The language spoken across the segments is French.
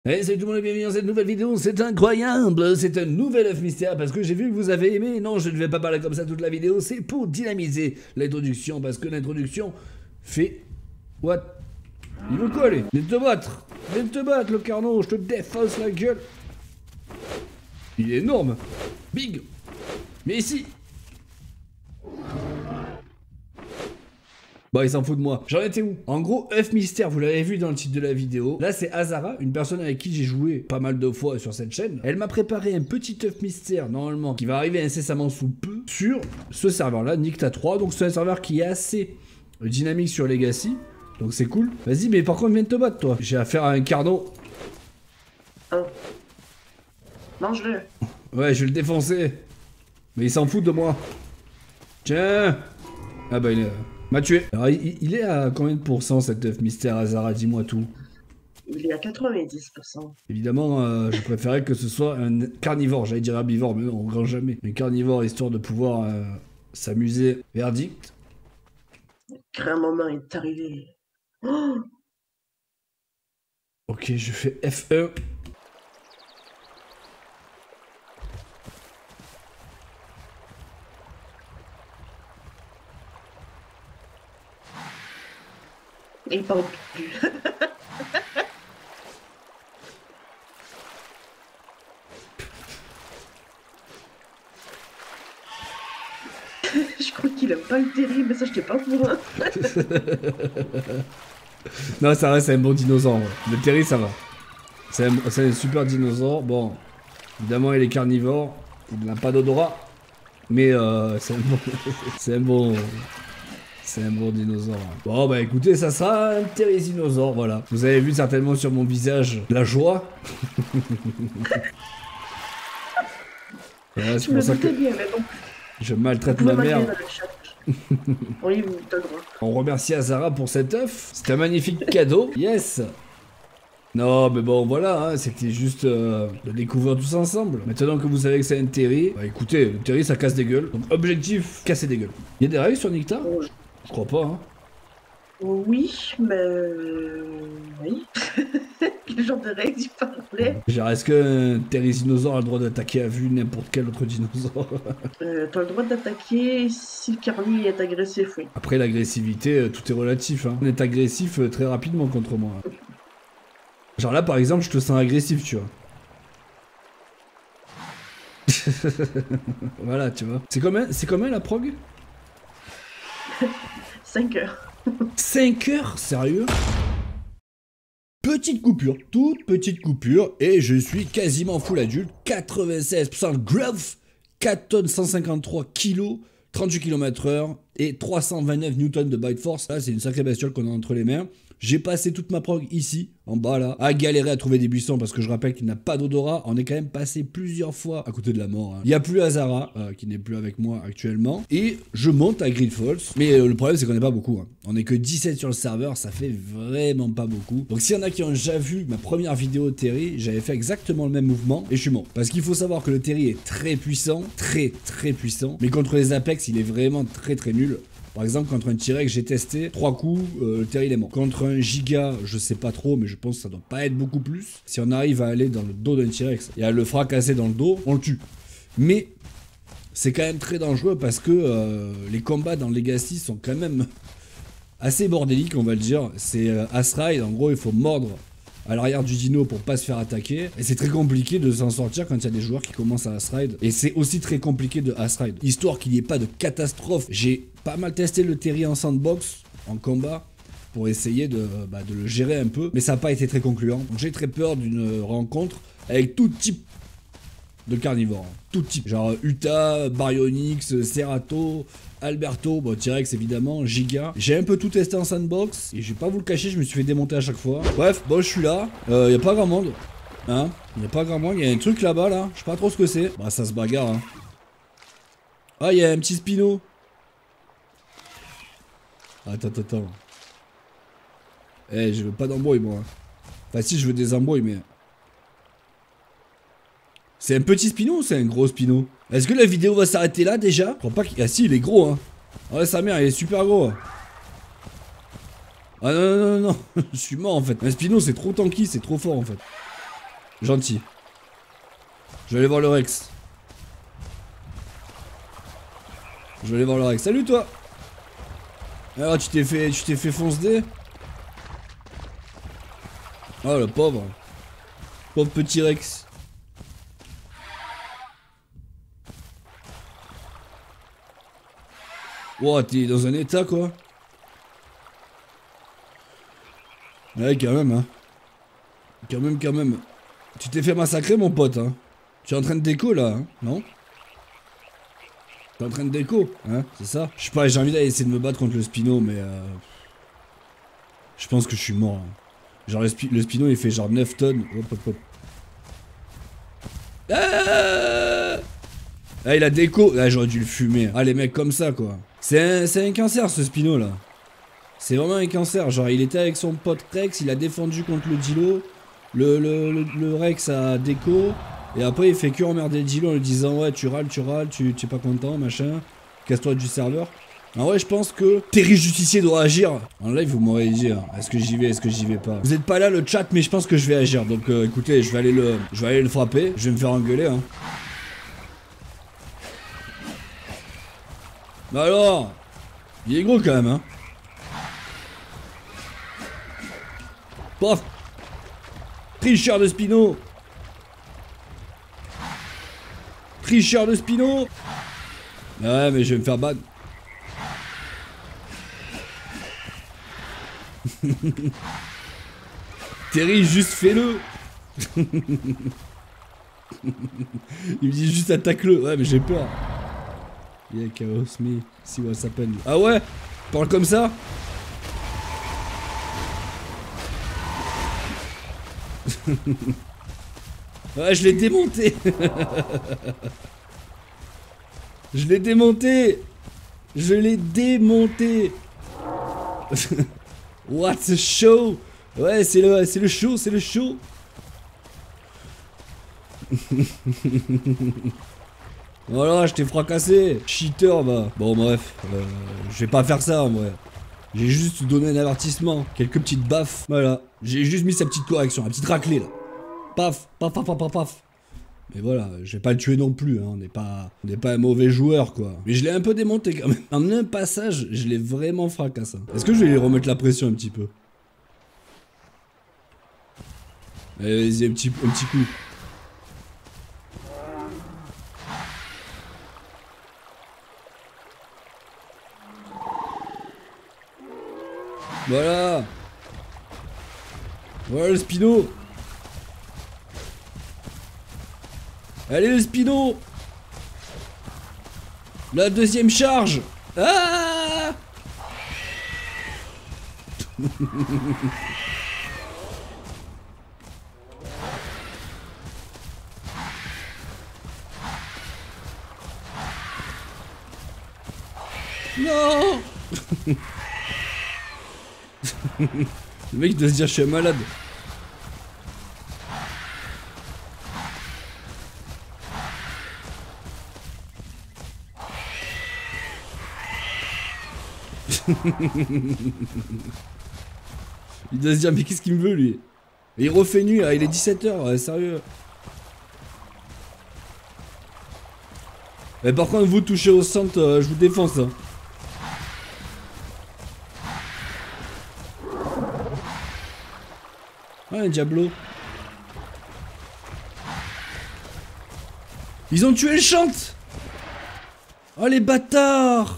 Hey, salut tout le monde et bienvenue dans cette nouvelle vidéo, c'est incroyable, c'est un nouvel œuf mystère parce que j'ai vu que vous avez aimé, non je ne vais pas parler comme ça toute la vidéo, c'est pour dynamiser l'introduction parce que l'introduction fait... What? Il veut quoi lui? Viens te battre le carnot, je te défonce la gueule. Il est énorme, big, mais ici... Bon, il s'en fout de moi. J'en étais où? En gros, œuf mystère, vous l'avez vu dans le titre de la vidéo. Là, c'est Azara, une personne avec qui j'ai joué pas mal de fois sur cette chaîne. Elle m'a préparé un petit œuf mystère, normalement, qui va arriver incessamment sous peu, sur ce serveur-là, Nicta 3. Donc, c'est un serveur qui est assez dynamique sur Legacy. Donc, c'est cool. Vas-y, mais par contre, viens te battre, toi. J'ai affaire à un carnot. Oh. Mange-le. Ouais, je vais le défoncer. Mais il s'en fout de moi. Tiens. Ah bah, il m'a tué. Alors, il est à combien de pourcents cet œuf mystère, Azara? Dis-moi tout. Il est à 90%. Évidemment, je préférais que ce soit un carnivore. J'allais dire herbivore, mais non, on grand jamais. Un carnivore, histoire de pouvoir s'amuser. Verdict. Grand moment est arrivé. Oh, Ok, je fais F1. et il parle plus. Je crois qu'il aime pas le terrible, mais ça je t'ai pas pour un. Non, ça reste un bon dinosaure. Ouais. Le Terry, ça va. C'est un super dinosaure. Bon, évidemment, il est carnivore. Il n'a pas d'odorat. Mais c'est un bon... c'est un bon... C'est un bon dinosaure. Bon bah écoutez, ça sera un thérisinosaure, voilà. Vous avez vu certainement sur mon visage la joie. Voilà, c'est Je me pour ça que doutais bien, mais bon. je Vous maltraite pouvez ma m'admirer mère. dans le chat. Oui, vous t'as le droit. On remercie Azara pour cet œuf. C'est un magnifique cadeau. Yes. Non mais bon voilà, hein, c'était juste de découvrir tous ensemble. Maintenant que vous savez que c'est un terry, bah écoutez, le terry ça casse des gueules. Donc objectif, casser des gueules. Il y a des règles sur Nicta? Bon, Je crois pas, hein. oui, mais... Oui. Quel genre de règles il parlait? Genre, est-ce qu'un thérisinosaure a le droit d'attaquer à vue n'importe quel autre dinosaure? T'as le droit d'attaquer si le carni est agressif, oui. Après l'agressivité, tout est relatif, hein. On est agressif très rapidement contre moi. Genre là par exemple, je te sens agressif, tu vois. Voilà, tu vois. C'est combien la prog? 5 heures. 5 heures? Sérieux? Petite coupure, toute petite coupure, et je suis quasiment full adulte, 96% growth, 4 tonnes 153 kg, 38 km/h et 329 newtons de bite force. Là, c'est une sacrée bestiole qu'on a entre les mains. J'ai passé toute ma prog ici, en bas là, à galérer à trouver des buissons parce que je rappelle qu'il n'a pas d'odorat. On est quand même passé plusieurs fois à côté de la mort. Hein. Il n'y a plus Azara, qui n'est plus avec moi actuellement. Et je monte à Great Falls. Mais le problème, c'est qu'on n'est pas beaucoup. Hein. On n'est que 17 sur le serveur, ça fait vraiment pas beaucoup. Donc s'il y en a qui ont déjà vu ma première vidéo de Terry, j'avais fait exactement le même mouvement et je suis mort. Parce qu'il faut savoir que le Terry est très puissant, très puissant. Mais contre les Apex, il est vraiment très nul. Par exemple, contre un T-Rex, j'ai testé 3 coups, le Terry il est mort. Contre un Giga, je sais pas trop, mais je pense que ça doit pas être beaucoup plus. Si on arrive à aller dans le dos d'un T-Rex et à le fracasser dans le dos, on le tue. Mais c'est quand même très dangereux parce que les combats dans Legacy sont quand même assez bordéliques, on va le dire. C'est Ass Ride, en gros, il faut mordre à l'arrière du dino pour pas se faire attaquer. Et c'est très compliqué de s'en sortir quand il y a des joueurs qui commencent à Ass Ride. Et c'est aussi très compliqué de Ass Ride. Histoire qu'il n'y ait pas de catastrophe. J'ai pas mal testé le Terry en sandbox, en combat, pour essayer de le gérer un peu. Mais ça n'a pas été très concluant. Donc j'ai très peur d'une rencontre avec tout type de carnivores. Tout type. Genre Utah, Baryonyx, Cerato, Alberto, bon T-Rex évidemment, Giga. J'ai un peu tout testé en sandbox et je vais pas vous le cacher, je me suis fait démonter à chaque fois. Bref, bon je suis là, y a pas grand monde. Hein, y a pas grand monde, y a un truc là-bas là, je sais pas trop ce que c'est. Bah ça se bagarre hein. Ah y a un petit Spino. Attends. Eh je veux pas d'embrouille moi. Enfin si je veux des embrouilles mais... C'est un petit Spino ou c'est un gros Spino? Est-ce que la vidéo va s'arrêter là déjà? Je crois pas qu'il... Ah si, il est gros hein. Ouais, sa mère, il est super gros. Ah non, je suis mort en fait. Un Spino, c'est trop tanky, c'est trop fort en fait. Gentil. Je vais aller voir le Rex. Je vais aller voir le Rex. Salut toi. Alors tu t'es fait fonce-dé. Oh le pauvre. Pauvre petit Rex. Wow, t'es dans un état quoi. Ouais quand même hein. Quand même. Tu t'es fait massacrer mon pote hein. Tu es en train de déco là hein, non? T'es en train de déco hein, c'est ça? Je sais pas, j'ai envie d'aller essayer de me battre contre le Spino mais je pense que je suis mort hein. Genre le Spino il fait genre 9 tonnes. Hop. Ah il a déco. Ah j'aurais dû le fumer. Ah les mecs comme ça quoi. C'est un cancer ce Spino là. C'est vraiment un cancer. Genre il était avec son pote Rex, il a défendu contre le Dilo. Le Rex a déco. Et après il fait que emmerder le Dilo en lui disant ouais tu râles, tu es pas content, machin. Casse-toi du serveur. Ah ouais je pense que Terry Justicier doit agir. En live vous m'aurez dit hein, est-ce que j'y vais, est-ce que j'y vais pas. Vous êtes pas là le chat mais je pense que je vais agir. Donc écoutez je vais aller le frapper. Je vais me faire engueuler hein. Bah alors, il est gros quand même hein. Paf. Tricheur de Spino. Tricheur de Spino. Ouais mais je vais me faire battre. Terry juste fais-le. Il me dit juste attaque-le. Ouais mais j'ai peur. Yeah, chaos me, see what's happened. Ah ouais? Parle comme ça? Ouais, je l'ai démonté. Je l'ai démonté. Je l'ai démonté. What's a show? Ouais, c'est le show, c'est le show. Voilà, je t'ai fracassé. Cheater, bah. Bon, bref. Je vais pas faire ça, en vrai. J'ai juste donné un avertissement. Quelques petites baffes. Voilà. J'ai juste mis sa petite correction. La petite raclée, là. Paf, paf, paf, paf, paf, paf. Mais voilà, je vais pas le tuer non plus. Hein. On n'est pas un mauvais joueur, quoi. Mais je l'ai un peu démonté, quand même. En un passage, je l'ai vraiment fracassé. Est-ce que je vais lui remettre la pression un petit peu? Allez, vas-y, un petit coup. Voilà. Voilà le Spino. Allez le Spino. La deuxième charge. Ah. Non. Le mec doit se dire je suis un malade. Il doit se dire mais qu'est-ce qu'il me veut lui? Et il refait nuit, il est 17h, ouais, sérieux. Mais par contre vous touchez au centre, je vous défonce hein. Ouais, Diablo. Ils ont tué le chant. Oh les bâtards.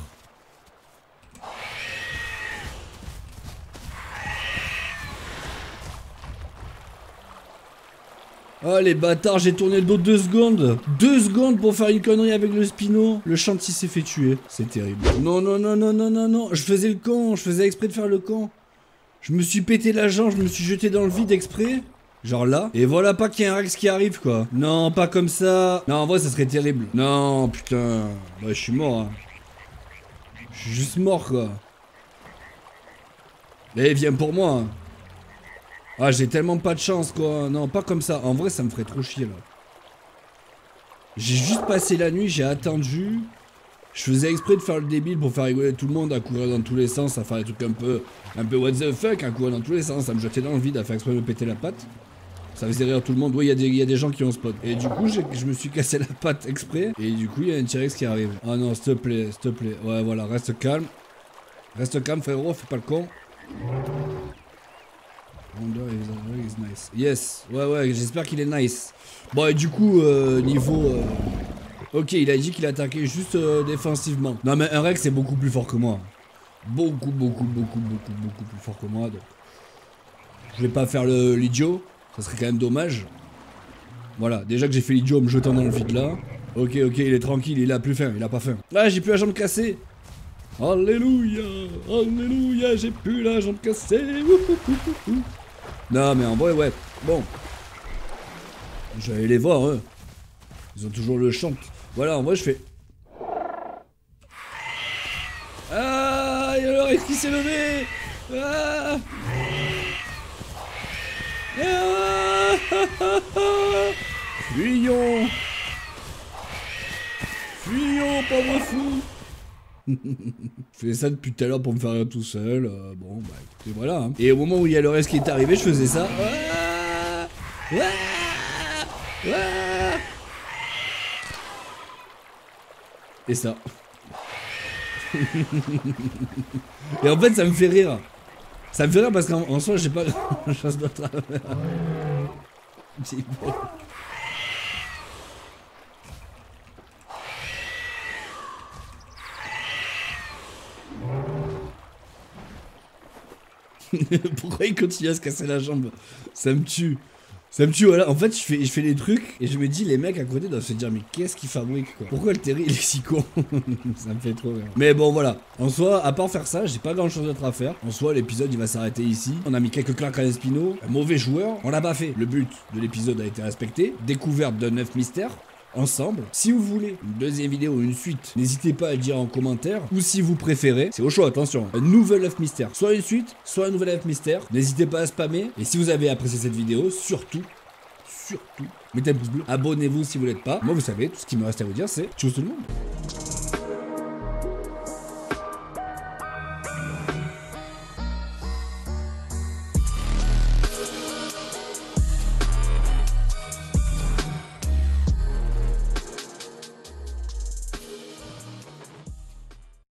Oh les bâtards, j'ai tourné le dos 2 secondes. 2 secondes pour faire une connerie avec le Spino. Le chantier s'est fait tuer. C'est terrible. Non, non, non, non, non, non, non. Je faisais le con. Je faisais exprès de faire le con. Je me suis pété la jambe, je me suis jeté dans le vide exprès. Genre là. Et voilà pas qu'il y a un Rex qui arrive quoi. Non, pas comme ça. Non, en vrai ça serait terrible. Non, putain. Bah je suis mort. Hein. Je suis juste mort quoi. Eh, viens pour moi. Hein. Ah, j'ai tellement pas de chance quoi. Non, pas comme ça. En vrai ça me ferait trop chier là. J'ai juste passé la nuit, j'ai attendu. Je faisais exprès de faire le débile pour faire rigoler tout le monde, à courir dans tous les sens, à faire des trucs un peu what the fuck, à courir dans tous les sens, à me jeter dans le vide, à faire exprès de me péter la patte. Ça faisait rire tout le monde. Oui, il y a des gens qui ont spot. Et du coup, je me suis cassé la patte exprès. Et du coup, il y a un T-Rex qui arrive. Ah non, s'il te plaît, s'il te plaît. Ouais, voilà, reste calme. Reste calme, frérot, fais pas le con. Wonder is nice. Yes, ouais, j'espère qu'il est nice. Bon, et du coup, niveau... Ok, il a dit qu'il attaquait juste défensivement. Non, mais un Rex, c'est beaucoup plus fort que moi. Beaucoup plus fort que moi, donc... Je vais pas faire l'idiot. Ça serait quand même dommage. Voilà, déjà que j'ai fait l'idiot en me jetant dans le vide là. Ok, il est tranquille, il a plus faim, il a pas faim. Ah, j'ai plus la jambe cassée. Alléluia, alléluia, j'ai plus la jambe cassée. Non, mais en vrai, ouais. Bon. Je vais aller les voir, eux. Ils ont toujours le chant. Voilà, en vrai, je fais... Ah, il y a le Rex qui s'est levé. Ah. Fuyons. Fuyons, pauvre fou. Je fais ça depuis tout à l'heure pour me faire rire tout seul. Bon, bah écoutez, voilà. Hein. Et au moment où il y a le reste qui est arrivé, je faisais ça. Et ça. Et en fait, ça me fait rire. Ça me fait rire parce qu'en soi, j'ai pas grand chose d'autre à faire. C'est bon. Pourquoi il continue à se casser la jambe? Ça me tue. Ça me tue, voilà. En fait, je fais des trucs et je me dis, les mecs à côté doivent se dire, mais qu'est-ce qu'il fabrique, quoi? Pourquoi le Terry, il est si con? Ça me fait trop rire. Mais bon, voilà. En soi, à part faire ça, j'ai pas grand chose d'autre à faire. En soi, l'épisode, il va s'arrêter ici. On a mis quelques claques à Espino. Un mauvais joueur. On l'a pas fait. Le but de l'épisode a été respecté. Découverte d'un œuf mystère. Ensemble. Si vous voulez une deuxième vidéo ou une suite, n'hésitez pas à le dire en commentaire. Ou si vous préférez, c'est au choix, attention, un nouvel œuf mystère. Soit une suite, soit un nouvel œuf mystère. N'hésitez pas à spammer. Et si vous avez apprécié cette vidéo, surtout, mettez un pouce bleu. Abonnez-vous si vous l'êtes pas. Moi, vous savez, tout ce qui me reste à vous dire, c'est tchuss tout le monde.